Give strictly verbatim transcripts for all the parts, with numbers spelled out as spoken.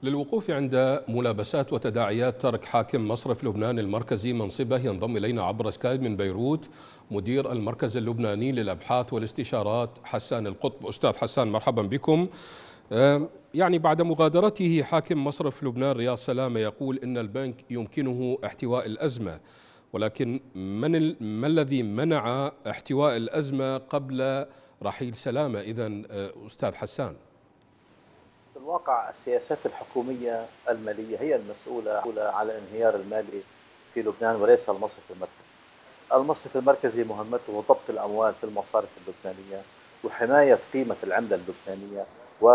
للوقوف عند ملابسات وتداعيات ترك حاكم مصرف لبنان المركزي منصبه ينضم إلينا عبر سكايب من بيروت مدير المركز اللبناني للأبحاث والاستشارات حسان القطب. أستاذ حسان، مرحبا بكم. يعني بعد مغادرته حاكم مصرف لبنان رياض سلامة يقول إن البنك يمكنه احتواء الأزمة، ولكن من ال... ما الذي منع احتواء الأزمة قبل رحيل سلامة إذن أستاذ حسان؟ في الواقع السياسات الحكومية المالية هي المسؤولة على الانهيار المالي في لبنان وليس المصرف المركزي. المصرف المركزي مهمته ضبط الأموال في المصارف اللبنانية وحماية قيمة العملة اللبنانية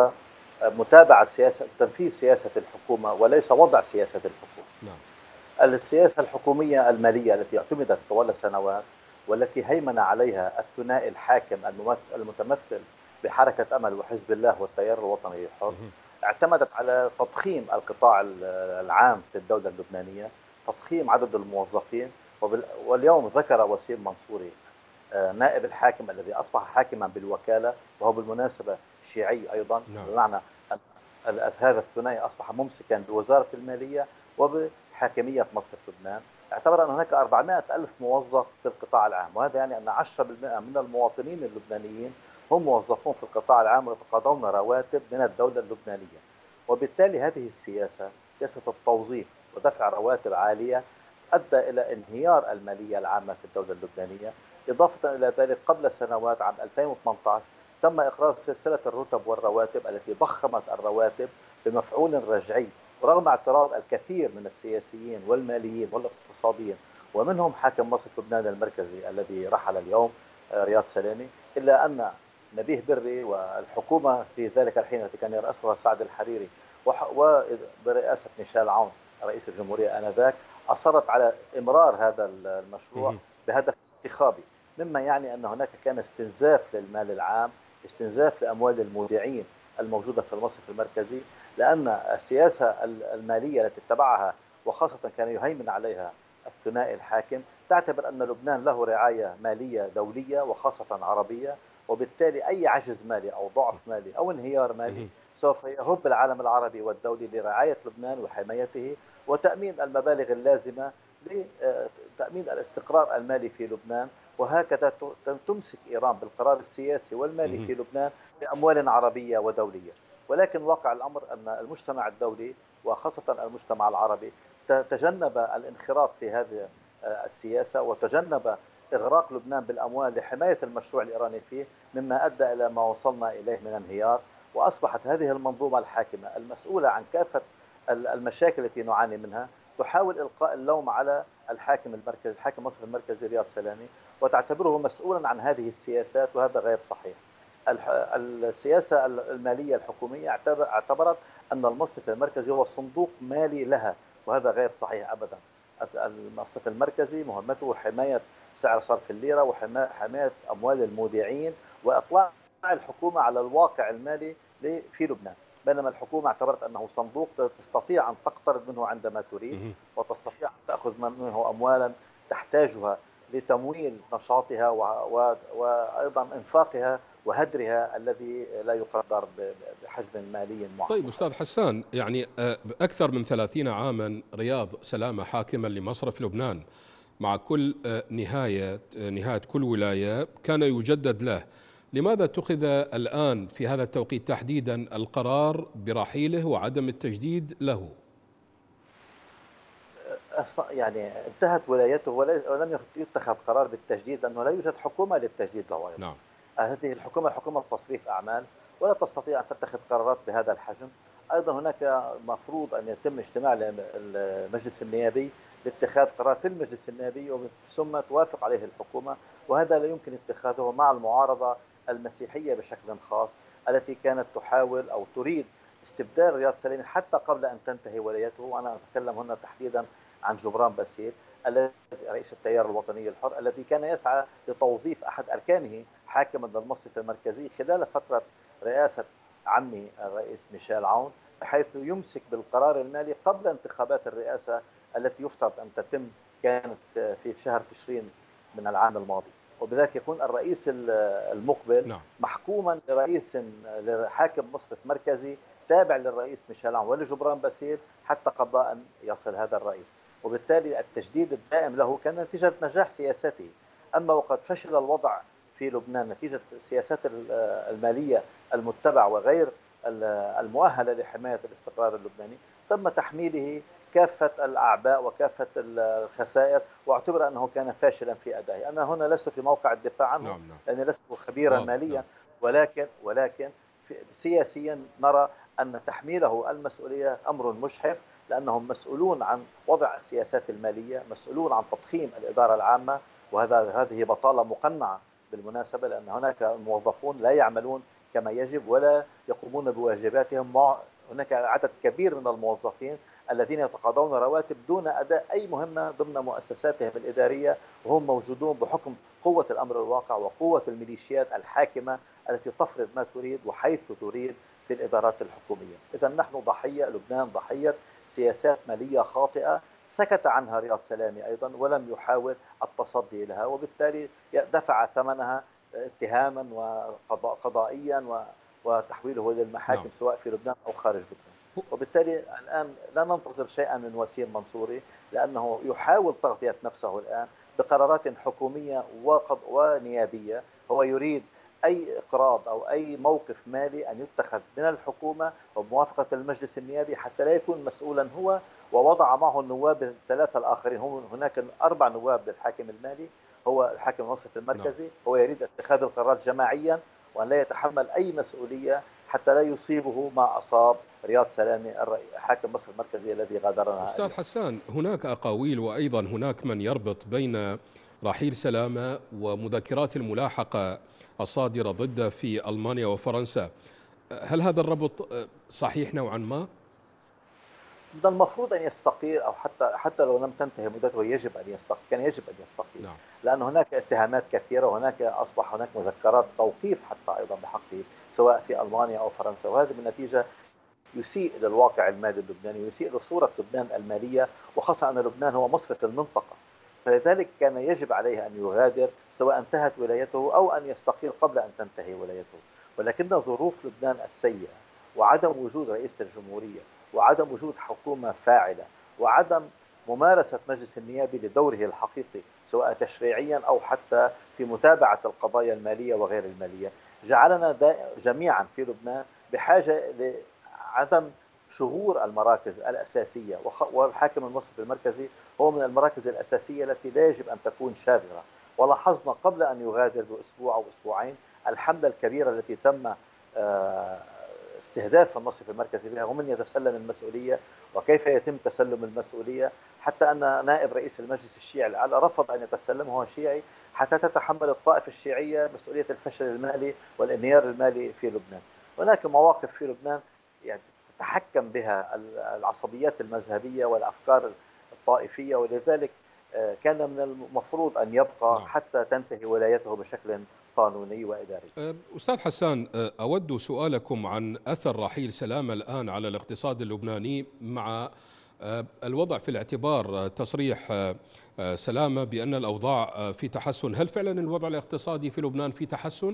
ومتابعة سياسة تنفيذ سياسة الحكومة وليس وضع سياسة الحكومة. نعم. السياسة الحكومية المالية التي اعتمدت طوال سنوات والتي هيمن عليها الثنائي الحاكم المتمثل بحركة أمل وحزب الله والتيار الوطني الحر اعتمدت على تضخيم القطاع العام في الدولة اللبنانية، تضخيم عدد الموظفين. واليوم ذكر وسيم منصوري نائب الحاكم الذي أصبح حاكما بالوكالة وهو بالمناسبة شيعي أيضا، نعم. بمعنى أن هذا الثنائي أصبح ممسكا بوزارة المالية وبحاكمية مصرف لبنان. اعتبر أن هناك أربعمائة ألف موظف في القطاع العام، وهذا يعني أن عشرة بالمئة من المواطنين اللبنانيين هم موظفون في القطاع العام ويتقاضون رواتب من الدولة اللبنانية. وبالتالي هذه السياسة، سياسة التوظيف ودفع رواتب عالية، أدى إلى انهيار المالية العامة في الدولة اللبنانية. إضافة إلى ذلك قبل سنوات عام ألفين وثمانية عشر تم إقرار سلسلة الرتب والرواتب التي ضخمت الرواتب بمفعول رجعي، ورغم اعتراض الكثير من السياسيين والماليين والاقتصاديين ومنهم حاكم مصرف لبنان المركزي الذي رحل اليوم رياض سلامي، إلا أن نبيه بري والحكومة في ذلك الحين التي كان يرأسها سعد الحريري وبرئاسة ميشيل عون رئيس الجمهورية آنذاك أصرت على إمرار هذا المشروع بهدف انتخابي، مما يعني أن هناك كان استنزاف للمال العام، استنزاف لأموال المودعين الموجودة في المصرف المركزي، لأن السياسة المالية التي اتبعها وخاصة كان يهيمن عليها الثنائي الحاكم تعتبر أن لبنان له رعاية مالية دولية وخاصة عربية، وبالتالي أي عجز مالي أو ضعف مالي أو انهيار مالي سوف يهب العالم العربي والدولي لرعاية لبنان وحمايته وتأمين المبالغ اللازمة لتأمين الاستقرار المالي في لبنان. وهكذا تمسك إيران بالقرار السياسي والمالي في لبنان بأموال عربية ودولية. ولكن واقع الأمر أن المجتمع الدولي وخاصة المجتمع العربي تجنب الانخراط في هذه السياسة وتجنب إغراق لبنان بالأموال لحماية المشروع الإيراني فيه، مما أدى إلى ما وصلنا إليه من انهيار. وأصبحت هذه المنظومة الحاكمة المسؤولة عن كافة المشاكل التي نعاني منها تحاول إلقاء اللوم على الحاكم المركزي، الحاكم مصرف المركزي رياض سلامي، وتعتبره مسؤولا عن هذه السياسات، وهذا غير صحيح. السياسة المالية الحكومية اعتبرت أن المصرف المركزي هو صندوق مالي لها، وهذا غير صحيح أبدا. المصرف المركزي مهمته حماية سعر صرف الليرة وحماية أموال المودعين وإطلاع الحكومة على الواقع المالي في لبنان، بينما الحكومة اعتبرت أنه صندوق تستطيع أن تقترض منه عندما تريد وتستطيع أن تأخذ منه أموالا تحتاجها لتمويل نشاطها وأيضا إنفاقها وهدرها الذي لا يقدر بحجم مالي معين. طيب أستاذ حسان، يعني أكثر من ثلاثين عاما رياض سلامة حاكما لمصرف لبنان، مع كل نهاية نهاية كل ولاية كان يجدد له، لماذا اتخذ الآن في هذا التوقيت تحديدا القرار برحيله وعدم التجديد له؟ يعني انتهت ولايته ولم يتخذ قرار بالتجديد لأنه لا يوجد حكومة للتجديد له أيضا. نعم. هذه الحكومة حكومة تصريف أعمال ولا تستطيع أن تتخذ قرارات بهذا الحجم. أيضا هناك مفروض أن يتم اجتماع المجلس النيابي لاتخاذ قرار في المجلس النيابي ثم توافق عليه الحكومة، وهذا لا يمكن اتخاذه مع المعارضة المسيحية بشكل خاص التي كانت تحاول أو تريد استبدال رياض سلامي حتى قبل أن تنتهي ولايته. وأنا أتكلم هنا تحديدا عن جبران باسيل الذي رئيس التيار الوطني الحر الذي كان يسعى لتوظيف أحد أركانه حاكما للمصرف المركزي خلال فترة رئاسة عمي الرئيس ميشيل عون، بحيث يمسك بالقرار المالي قبل انتخابات الرئاسة التي يفترض أن تتم كانت في شهر تشرين من العام الماضي، وبذلك يكون الرئيس المقبل نعم. محكوما لرئيس لحاكم مصرف مركزي تابع للرئيس ميشيل عون ولجبران باسيل حتى قبل أن يصل هذا الرئيس. وبالتالي التجديد الدائم له كان نتيجة نجاح سياسته. أما وقد فشل الوضع في لبنان نتيجة السياسات المالية المتبعة وغير المؤهلة لحماية الاستقرار اللبناني، تم تحميله كافة الأعباء وكافة الخسائر، واعتبر أنه كان فاشلا في أدائه. أنا هنا لست في موقع الدفاع عنه نعم نعم. لأني لست خبيرا واضح. ماليا، نعم. ولكن ولكن سياسيا نرى أن تحميله المسؤولية أمر مجحف، لأنهم مسؤولون عن وضع السياسات المالية، مسؤولون عن تضخيم الإدارة العامة، وهذا هذه بطالة مقنعة بالمناسبة، لأن هناك موظفون لا يعملون كما يجب ولا يقومون بواجباتهم. مع هناك عدد كبير من الموظفين الذين يتقاضون رواتب دون أداء أي مهمة ضمن مؤسساتهم الإدارية، وهم موجودون بحكم قوة الأمر الواقع وقوة الميليشيات الحاكمة التي تفرض ما تريد وحيث تريد في الإدارات الحكومية. إذا نحن ضحية، لبنان ضحية سياسات مالية خاطئة سكت عنها رياض سلامي أيضا ولم يحاول التصدي لها، وبالتالي دفع ثمنها اتهاما وقضائيا وتحويله للمحاكم نعم. سواء في لبنان أو خارج لبنان. وبالتالي الآن لا ننتظر شيئا من وسيم منصوري، لأنه يحاول تغطية نفسه الآن بقرارات حكومية ونيابية. هو يريد أي إقراض أو أي موقف مالي أن يتخذ من الحكومة وبموافقة المجلس النيابي حتى لا يكون مسؤولا هو، ووضع معه النواب الثلاثة الآخرين. هناك أربع نواب للحاكم المالي، هو الحاكم المصرفي نعم. المركزي. هو يريد اتخاذ القرار جماعيا وأن لا يتحمل أي مسؤولية حتى لا يصيبه ما أصاب رياض سلامي حاكم مصر المركزي الذي غادرنا أستاذ اليوم. حسان، هناك أقاويل وأيضا هناك من يربط بين رحيل سلامة ومذكرات الملاحقة الصادرة ضده في ألمانيا وفرنسا. هل هذا الربط صحيح نوعا ما؟ ده المفروض ان يستقيل، او حتى حتى لو لم تنتهي مدته يجب ان يستقيل، كان يجب ان يستقيل، نعم. لان هناك اتهامات كثيره، وهناك اصبح هناك مذكرات توقيف حتى ايضا بحقه سواء في المانيا او فرنسا، وهذه بالنتيجه يسيء الى الواقع المالي اللبناني ويسيء لصوره لبنان الماليه، وخاصه ان لبنان هو مصرف المنطقه. فلذلك كان يجب عليه ان يغادر سواء انتهت ولايته او ان يستقيل قبل ان تنتهي ولايته. ولكن ظروف لبنان السيئه وعدم وجود رئيس الجمهوريه وعدم وجود حكومة فاعلة وعدم ممارسة مجلس النيابي لدوره الحقيقي سواء تشريعيا أو حتى في متابعة القضايا المالية وغير المالية، جعلنا جميعا في لبنان بحاجة لعدم شغور المراكز الأساسية. والحاكم المصرفي المركزي هو من المراكز الأساسية التي لا يجب أن تكون شاغرة. ولاحظنا قبل أن يغادر بأسبوع أو أسبوعين الحملة الكبيرة التي تم استهداف المصرف المركزي بها ومن يتسلم المسؤولية وكيف يتم تسلم المسؤولية، حتى أن نائب رئيس المجلس الشيعي الأعلى رفض أن يتسلمه هو شيعي حتى تتحمل الطائفة الشيعية مسؤولية الفشل المالي والانهيار المالي في لبنان. هناك مواقف في لبنان يعني تتحكم بها العصبيات المذهبية والأفكار الطائفية، ولذلك كان من المفروض أن يبقى نعم. حتى تنتهي ولايته بشكل قانوني وإداري. أستاذ حسان، أود سؤالكم عن أثر رحيل سلامة الآن على الاقتصاد اللبناني، مع الوضع في الاعتبار تصريح سلامة بأن الأوضاع في تحسن. هل فعلا الوضع الاقتصادي في لبنان في تحسن؟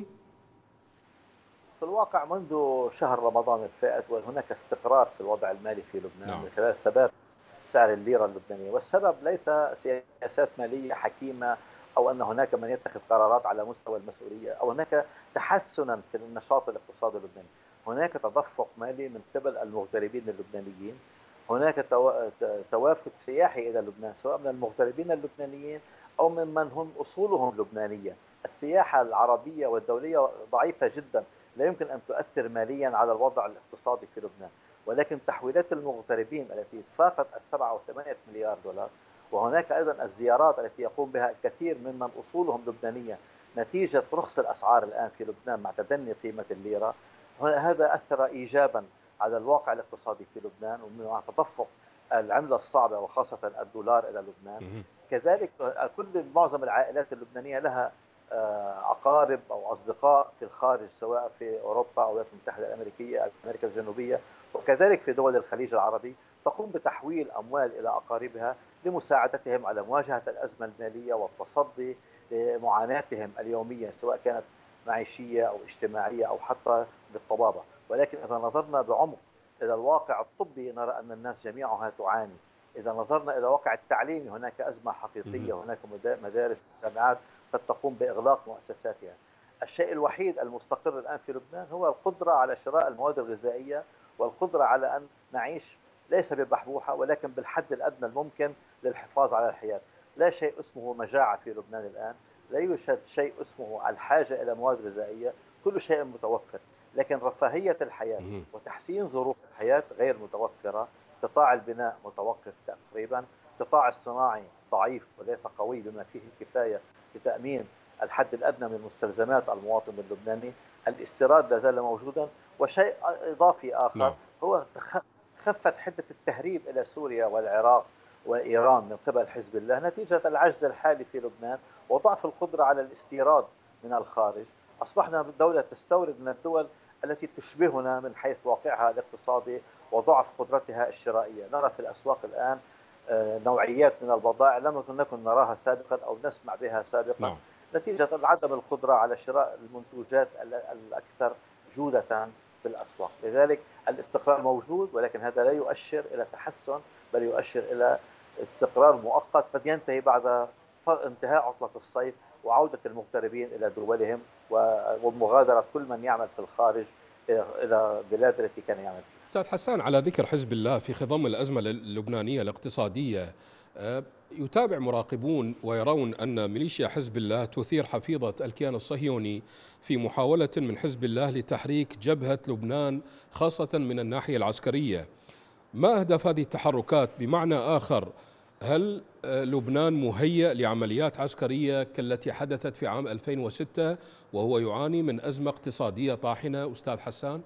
في الواقع منذ شهر رمضان الفائت وهناك استقرار في الوضع المالي في لبنان نعم. من خلال ثبات سعر الليرة اللبنانية، والسبب ليس سياسات مالية حكيمة أو أن هناك من يتخذ قرارات على مستوى المسؤولية أو هناك تحسنا في النشاط الاقتصادي اللبناني. هناك تدفق مالي من قبل المغتربين اللبنانيين، هناك توافد سياحي إلى لبنان سواء من المغتربين اللبنانيين أو ممن هم أصولهم لبنانية. السياحة العربية والدولية ضعيفة جدا، لا يمكن أن تؤثر ماليا على الوضع الاقتصادي في لبنان، ولكن تحويلات المغتربين التي فاقت السبعة وثمانية مليار دولار، وهناك أيضا الزيارات التي يقوم بها الكثير ممن أصولهم لبنانية نتيجة رخص الأسعار الآن في لبنان مع تدني قيمة الليرة، هذا أثر إيجابا على الواقع الاقتصادي في لبنان ومع تدفق العملة الصعبة وخاصة الدولار إلى لبنان. كذلك كل معظم العائلات اللبنانية لها أقارب أو أصدقاء في الخارج سواء في أوروبا أو الولايات المتحدة الأمريكية أمريكا الجنوبية وكذلك في دول الخليج العربي، تقوم بتحويل أموال إلى أقاربها لمساعدتهم على مواجهة الأزمة المالية والتصدي لمعاناتهم اليومية سواء كانت معيشية أو اجتماعية أو حتى بالطبابة. ولكن إذا نظرنا بعمق إلى الواقع الطبي نرى أن الناس جميعها تعاني. إذا نظرنا إلى الواقع التعليمي هناك أزمة حقيقية، هناك مدارس جامعات قد تقوم بإغلاق مؤسساتها. الشيء الوحيد المستقر الآن في لبنان هو القدرة على شراء المواد الغذائية، والقدرة على أن نعيش ليس ببحبوحة ولكن بالحد الأدنى الممكن للحفاظ على الحياة. لا شيء اسمه مجاعة في لبنان الآن، لا يوجد شيء اسمه الحاجة إلى مواد غذائية، كل شيء متوفر، لكن رفاهية الحياة وتحسين ظروف الحياة غير متوفرة. قطاع البناء متوقف تقريبا، القطاع الصناعي ضعيف وليس قوي بما فيه الكفاية لتأمين الحد الأدنى من مستلزمات المواطن اللبناني. الاستيراد لا زال موجودا. وشيء إضافي آخر هو خفت حدة التهريب إلى سوريا والعراق وإيران من قبل حزب الله نتيجة العجز الحالي في لبنان وضعف القدرة على الاستيراد من الخارج. أصبحنا دولة تستورد من الدول التي تشبهنا من حيث واقعها الاقتصادي وضعف قدرتها الشرائية. نرى في الأسواق الآن نوعيات من البضائع لم نكن نراها سابقا أو نسمع بها سابقا نعم. نتيجة عدم القدرة على شراء المنتوجات الأكثر جودة في الأسواق. لذلك الاستقرار موجود، ولكن هذا لا يؤشر إلى تحسن، بل يؤشر إلى استقرار مؤقت قد ينتهي بعد انتهاء عطلة الصيف وعودة المغتربين إلى دولهم ومغادرة كل من يعمل في الخارج إلى بلاد التي كان يعمل فيها. أستاذ حسان، على ذكر حزب الله في خضم الأزمة اللبنانية الاقتصادية، يتابع مراقبون ويرون أن ميليشيا حزب الله تثير حفيظة الكيان الصهيوني في محاولة من حزب الله لتحريك جبهة لبنان خاصة من الناحية العسكرية. ما أهداف هذه التحركات؟ بمعنى آخر، هل لبنان مهيأ لعمليات عسكرية كالتي حدثت في عام ألفين وستة وهو يعاني من أزمة اقتصادية طاحنة أستاذ حسان؟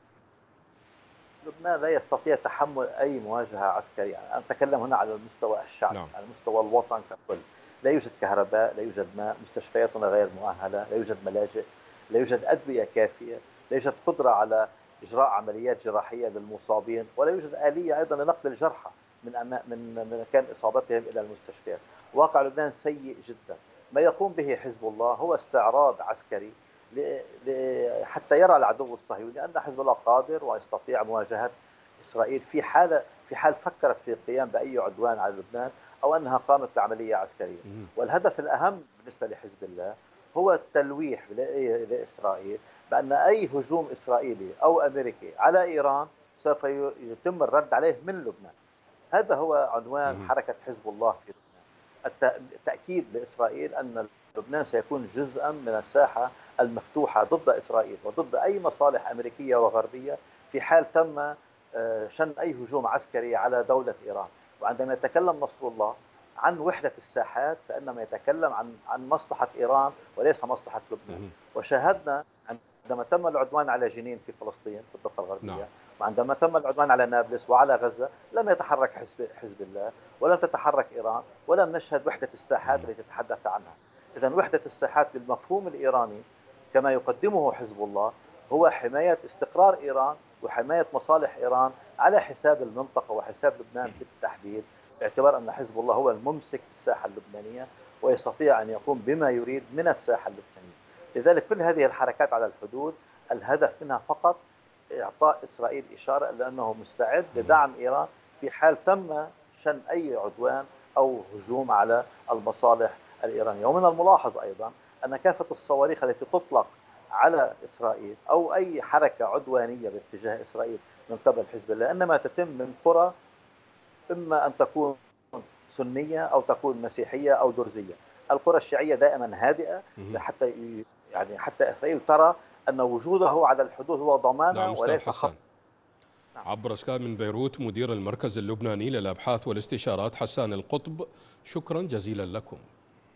لبنان لا يستطيع تحمل أي مواجهة عسكرية. أنا أتكلم هنا على المستوى الشعبي نعم. على مستوى الوطن ككل. لا يوجد كهرباء، لا يوجد ماء، مستشفياتنا غير مؤهلة، لا يوجد ملاجئ، لا يوجد أدوية كافية، لا يوجد قدرة على إجراء عمليات جراحية للمصابين، ولا يوجد آلية أيضا لنقل الجرحى من من مكان إصابتهم إلى المستشفيات. واقع لبنان سيء جدا. ما يقوم به حزب الله هو استعراض عسكري حتى يرى العدو الصهيوني أن حزب الله قادر ويستطيع مواجهة إسرائيل في حال في حال فكرت في القيام بأي عدوان على لبنان أو أنها قامت بعملية عسكرية. والهدف الأهم بالنسبة لحزب الله هو التلويح لإسرائيل بأن أي هجوم إسرائيلي أو أمريكي على إيران سوف يتم الرد عليه من لبنان. هذا هو عنوان حركة حزب الله في لبنان، التأكيد لإسرائيل أن لبنان سيكون جزءا من الساحة المفتوحة ضد إسرائيل وضد أي مصالح أمريكية وغربية في حال تم شن أي هجوم عسكري على دولة إيران. وعندما يتكلم نصر الله عن وحدة الساحات فإنما يتكلم عن عن مصلحة إيران وليس مصلحة لبنان. وشاهدنا عندما تم العدوان على جنين في فلسطين في الضفة الغربية نعم. وعندما تم العدوان على نابلس وعلى غزة لم يتحرك حزب حزب الله ولم تتحرك إيران ولم نشهد وحدة الساحات التي تتحدث عنها. إذا وحدة الساحات بالمفهوم الإيراني كما يقدمه حزب الله هو حماية استقرار إيران وحماية مصالح إيران على حساب المنطقة وحساب لبنان بالتحديد، باعتبار أن حزب الله هو الممسك بالساحة اللبنانية ويستطيع أن يقوم بما يريد من الساحة اللبنانية. لذلك كل هذه الحركات على الحدود الهدف منها فقط إعطاء إسرائيل إشارة إلى أنه مستعد لدعم إيران في حال تم شن أي عدوان أو هجوم على المصالح الإيرانية. ومن الملاحظ أيضا أن كافة الصواريخ التي تطلق على إسرائيل أو أي حركة عدوانية باتجاه إسرائيل من قبل حزب الله إنما تتم من قرى إما أن تكون سنية أو تكون مسيحية أو درزية. القرى الشيعية دائما هادئة حتى يعني حتى إسرائيل ترى أن وجوده على الحدود هو ضمانة نعم وليس خطر. نعم. عبر سكايب من بيروت مدير المركز اللبناني للأبحاث والاستشارات حسان القطب، شكرا جزيلا لكم.